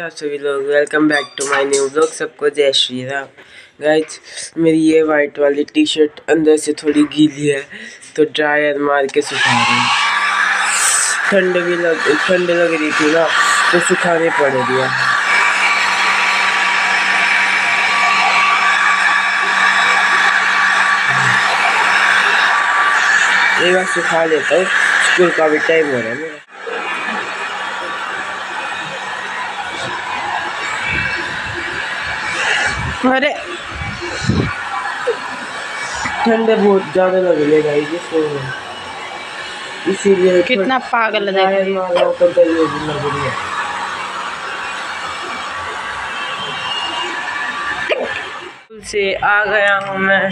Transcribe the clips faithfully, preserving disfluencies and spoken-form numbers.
आप सभी लोग welcome back to my new vlog. सबको जय श्री राम। गाइस मेरी ये वाइट वाली टी शर्ट अंदर से थोड़ी गीली है तो ड्रायर मार के सुखा रही हूँ। ठंड भी लग ठंड लग रही थी ना तो सुखाने पड़ दिया। एक बार सुखा लेता हूँ, स्कूल का भी टाइम हो रहा है मेरा। अरे ठंडे बहुत ज्यादा लग रही है गाइस, इसीलिए कितना पागल है तो गर्मी भी लग रही है। से आ गया हूँ मैं।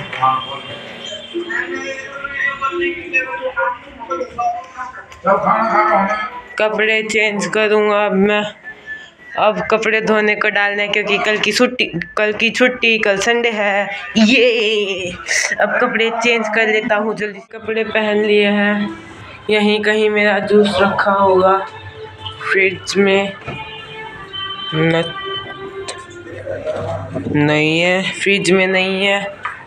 कपड़े चेंज करूँगा अब मैं। अब कपड़े धोने को डालने क्योंकि कल की छुट्टी कल की छुट्टी कल संडे है। ये अब कपड़े चेंज कर लेता हूँ जल्दी। कपड़े पहन लिए हैं। यहीं कहीं मेरा जूस रखा होगा फ्रिज में। न, नहीं है, फ्रिज में नहीं है।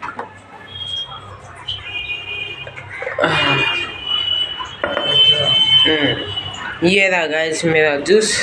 ये रहा गाइस मेरा जूस।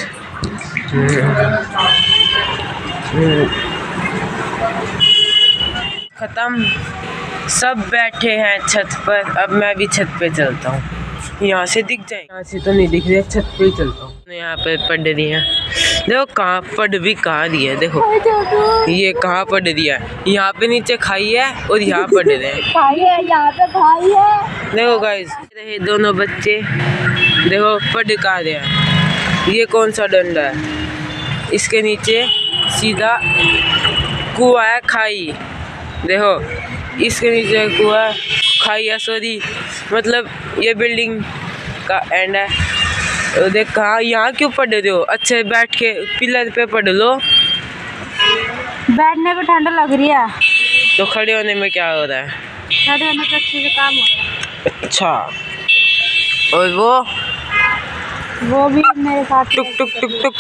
खत्म, सब बैठे हैं छत पर। अब मैं भी छत पे चलता हूँ। यहाँ से दिख जाए, यहाँ से तो नहीं दिख रही, छत पे ही चलता हूँ। यहाँ पे पढ़ रही है, देखो कहाँ पढ़ भी कहाँ रही है। देखो ये कहाँ पढ़ रही है, यहाँ पे नीचे खाई है और यहाँ पढ़ रहे हैं। खाई है, यहाँ पे खाई है। देखो गाइस रहे दोनों बच्चे, देखो पढ़ कहाँ रहे हैं। ये कौन सा डंडा है, इसके नीचे सीधा कुआं है, खाई। देखो इसके नीचे कुआं है, खाई है, सॉरी मतलब ये बिल्डिंग का एंड है। तो देख कहाँ, यहाँ क्यों पढ़ रहे हो? अच्छे बैठ के पिलर पे पढ़ लो। बैठने पे ठंड लग रही है तो खड़े होने में क्या हो रहा है? खड़े होने पे अच्छे से काम हो रहा है। अच्छा, और वो वो भी मेरे साथ टुक टुक टुक टुक।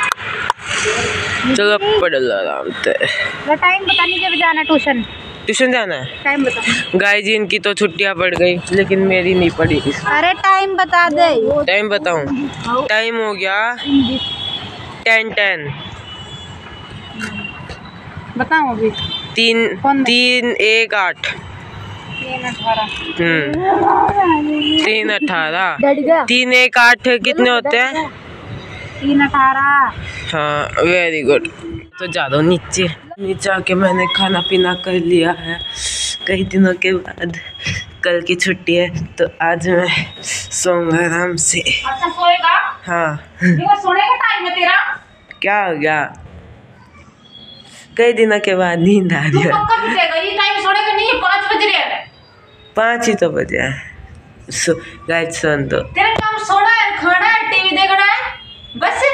चलो पढ़ लो आराम से। टाइम बता नहीं जब जाना ट्यूशन ट्यूशन जाना है। टाइम बता। गाइस जी इनकी तो छुट्टियां पड़ गई लेकिन मेरी नहीं पड़ी। अरे टाइम बता दे। टाइम बताऊं? टाइम हो गया टेन टेन। बताओ अभी। तीन तीन एक आठ। तीन अठारह। हम्म तीन अठारह। तीन एक आठ कितने होते हैं? तीन अठारह। हाँ वेरी गुड। तो जा दो नीचे। नीचे आके मैंने खाना पीना कर लिया है कई दिनों के बाद। कल की छुट्टी है तो आज मैं सोऊंगा आराम से। अच्छा सोएगा? हाँ। ये सोने का टाइम है तेरा? क्या हो गया? कई दिनों के बाद नींद आ रही है। कब उठेगा? ये टाइम सोने का नहीं है, पाँच बज रहे हैं। पाँच ही तो बजे है। सो गाइस सुन दो। तेरा काम सोना है, खाना है, टीवी देखना है, बस।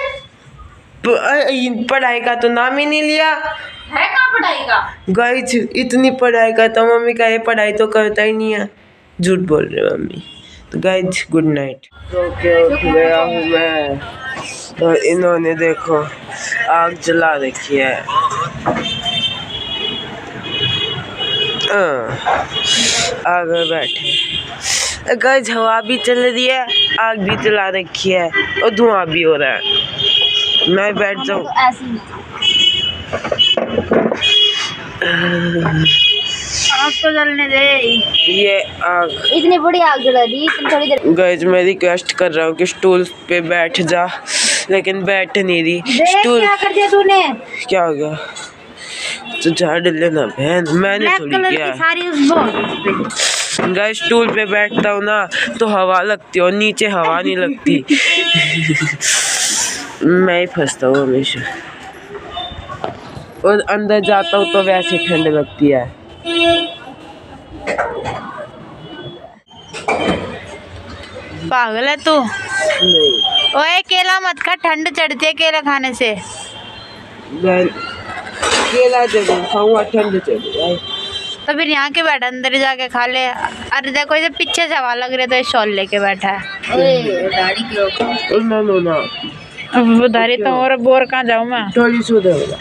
पढ़ाई का तो नाम ही नहीं लिया है। कहाँ पढ़ाई का? गाइस इतनी पढ़ाई का तो मम्मी का ये पढ़ाई तो करता ही नहीं है। झूठ बोल रहे मम्मी। तो गाइस गुड नाइट। तो क्या उठ गया हूँ मैं और इन्होंने देखो आग जला रखी है। आग में बैठे गाइस, हवा भी चल रही है, आग भी जला रखी है और धुआं भी हो रहा है। मैं बैठ जाऊँ आग तो जलने दे। ये आग इतनी बड़ी आग जला दी थोड़ी देर। गाइस मैं रिक्वेस्ट कर रहा हूँ कि स्टूल पे बैठ जा, लेकिन बैठ नहीं रही। स्टूल क्या कर दिया तूने? क्या हो गया? तो झाड़ लेना बहन, मैंने थोड़ी किया। गाइस स्टूल पे बैठता हूँ ना तो हवा लगती है और नीचे हवा नहीं लगती। मैं ही फंसता हूँ हमेशा और अंदर जाता हूँ तो वैसे ठंड लगती है। पागल है तू। नहीं ओए केला मत खा, ठंड चढ़ती है केला खाने से। केला जरूर खाऊंगा, ठंड चढ़ी। तो फिर यहाँ के बैठा, अंदर जाके खा ले। अरे देखो इसे पीछे से हवा लग रही है तो ये शॉल लेके बैठा है। ना ना ना अब उधारी तो और बोर कहाँ जाऊँ मैं। थोड़ी सुधर होगा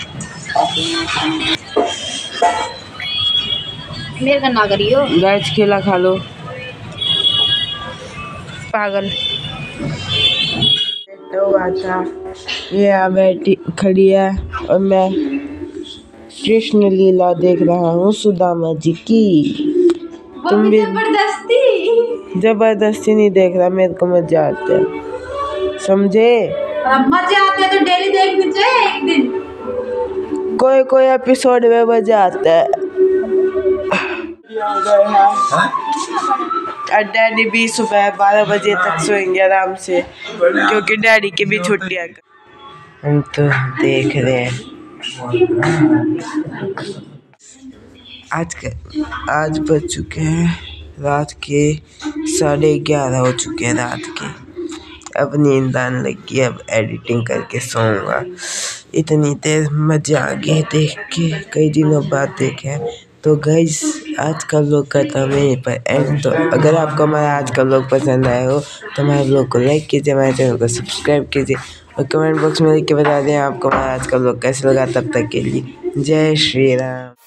मेरे का ना करियो गाइस, केला खा लो। पागल। तो आता ये आ बैठी खड़ी है और मैं कृष्ण लीला देख रहा हूँ सुदामा जी की। तुम भी जबरदस्ती जबरदस्ती नहीं देख रहा, मेरे को मजा आते है, समझे? मजे आते हैं तो डेली देखनी चाहिए एक दिन। कोई कोई एपिसोड में मजा आता है। और डैडी भी सुबह बारह बजे तक सोएंगे आराम से, क्योंकि डैडी की भी छुट्टियां। हम तो देख रहे हैं आज के आज बज चुके हैं रात के साढ़े ग्यारह हो चुके हैं रात के। अब नींद आने लगी, अब एडिटिंग करके सोऊंगा। इतनी देर मजा आ गई देख के, कई दिनों बाद देखे। तो गाइस आज का व्लॉग करता हूँ यहीं पर एंड। तो अगर आपको हमारा आज का व्लॉग पसंद आया हो तो हमारे व्लॉग को लाइक कीजिए, हमारे चैनल को सब्सक्राइब कीजिए और कमेंट बॉक्स में लिख के बता दें आपको हमारा आज का व्लॉग कैसे लगा। तब तक के लिए जय श्री राम।